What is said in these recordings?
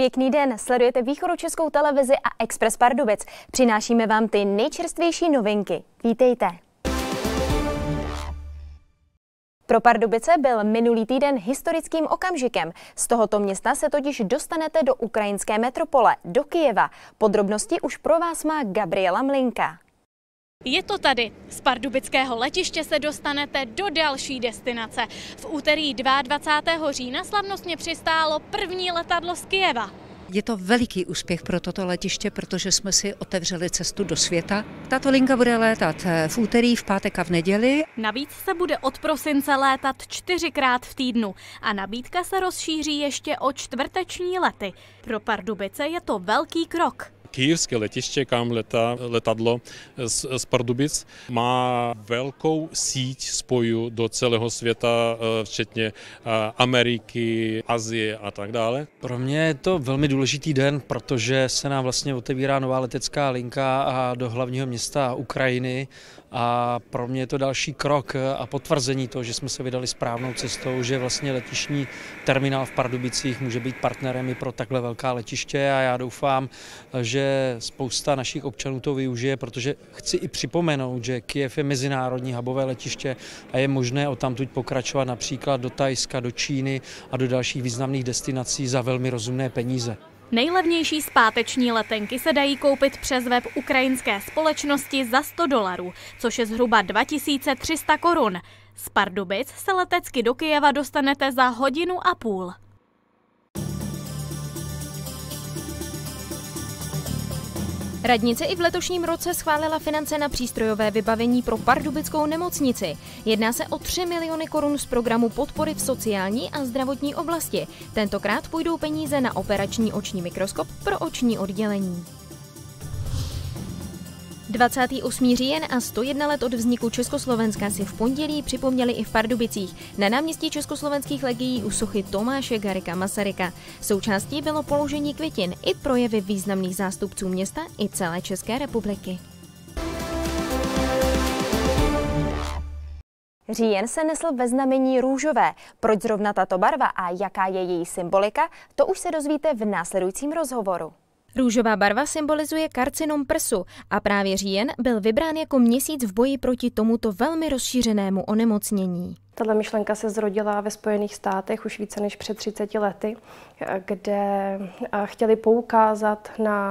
Pěkný den, sledujete východočeskou televizi a Express Pardubic. Přinášíme vám ty nejčerstvější novinky. Vítejte. Pro Pardubice byl minulý týden historickým okamžikem. Z tohoto města se totiž dostanete do ukrajinské metropole, do Kyjeva. Podrobnosti už pro vás má Gabriela Mlinka. Je to tady. Z pardubického letiště se dostanete do další destinace. V úterý 22. října slavnostně přistálo první letadlo z Kyjeva. Je to veliký úspěch pro toto letiště, protože jsme si otevřeli cestu do světa. Tato linka bude létat v úterý, v pátek a v neděli. Navíc se bude od prosince létat 4krát v týdnu a nabídka se rozšíří ještě o čtvrteční lety. Pro Pardubice je to velký krok. Kyjevské letiště, kam letá letadlo z Pardubic, má velkou síť spojů do celého světa, včetně Ameriky, Asie a tak dále. Pro mě je to velmi důležitý den, protože se nám vlastně otevírá nová letecká linka a do hlavního města Ukrajiny. A pro mě je to další krok a potvrzení toho, že jsme se vydali správnou cestou, že vlastně letištní terminál v Pardubicích může být partnerem i pro takhle velká letiště a já doufám, že spousta našich občanů to využije, protože chci i připomenout, že Kyjev je mezinárodní hubové letiště a je možné odtamtud pokračovat například do Thajska, do Číny a do dalších významných destinací za velmi rozumné peníze. Nejlevnější zpáteční letenky se dají koupit přes web ukrajinské společnosti za $100, což je zhruba 2300 korun. Z Pardubic se letecky do Kyjeva dostanete za 1,5 hodiny. Radnice i v letošním roce schválila finance na přístrojové vybavení pro pardubickou nemocnici. Jedná se o 3 miliony korun z programu podpory v sociální a zdravotní oblasti. Tentokrát půjdou peníze na operační oční mikroskop pro oční oddělení. 28. říjen a 101 let od vzniku Československa si v pondělí připomněli i v Pardubicích na náměstí československých legií u sochy Tomáše Garrigua Masaryka. Součástí bylo položení květin i projevy významných zástupců města i celé České republiky. Říjen se nesl ve znamení růžové. Proč zrovna tato barva a jaká je její symbolika, to už se dozvíte v následujícím rozhovoru. Růžová barva symbolizuje karcinom prsu a právě říjen byl vybrán jako měsíc v boji proti tomuto velmi rozšířenému onemocnění. Tato myšlenka se zrodila ve Spojených státech už více než před 30 lety, kde chtěli poukázat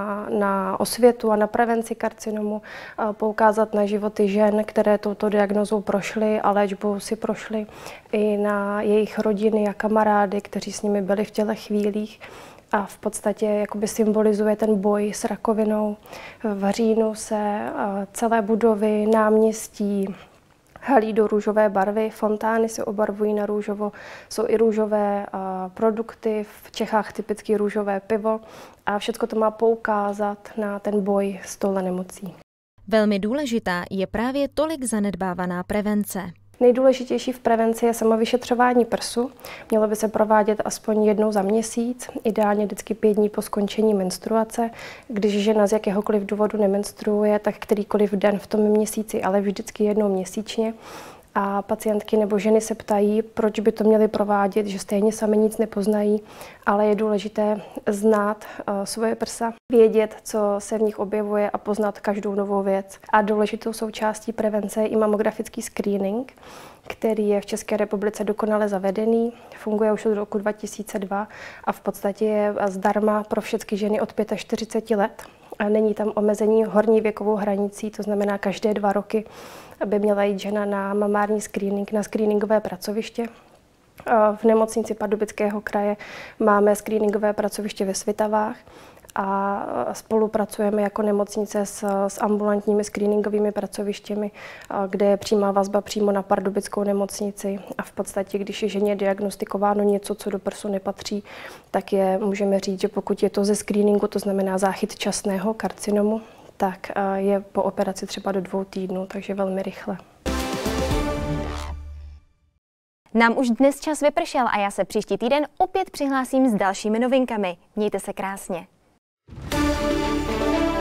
na osvětu a na prevenci karcinomu, poukázat na životy žen, které touto diagnózou prošly a léčbou si prošly, i na jejich rodiny a kamarády, kteří s nimi byli v těchto chvílích. A v podstatě jakoby symbolizuje ten boj s rakovinou. V říjnu se celé budovy, náměstí halí do růžové barvy, fontány se obarvují na růžovo, jsou i růžové produkty, v Čechách typicky růžové pivo a všechno to má poukázat na ten boj s touhle nemocí. Velmi důležitá je právě tolik zanedbávaná prevence. Nejdůležitější v prevenci je samovyšetřování prsu. Mělo by se provádět aspoň jednou za měsíc, ideálně vždycky 5 dní po skončení menstruace. Když žena z jakéhokoliv důvodu nemenstruuje, tak kterýkoliv den v tom měsíci, ale vždycky jednou měsíčně. A pacientky nebo ženy se ptají, proč by to měly provádět, že stejně sami nic nepoznají, ale je důležité znát svoje prsa, vědět, co se v nich objevuje a poznat každou novou věc. A důležitou součástí prevence je i mamografický screening, který je v České republice dokonale zavedený, funguje už od roku 2002 a v podstatě je zdarma pro všechny ženy od 45 let. A není tam omezení horní věkovou hranicí, to znamená každé 2 roky by měla jít žena na mamární screening, na screeningové pracoviště. V nemocnici Pardubického kraje máme screeningové pracoviště ve Svitavách a spolupracujeme jako nemocnice s ambulantními screeningovými pracovištěmi, kde je přímá vazba přímo na pardubickou nemocnici. A v podstatě, když je ženě diagnostikováno něco, co do prsu nepatří, tak můžeme říct, že pokud je to ze screeningu, to znamená záchyt časného karcinomu, tak je po operaci třeba do 2 týdnů, takže velmi rychle. Nám už dnes čas vypršel a já se příští týden opět přihlásím s dalšími novinkami. Mějte se krásně.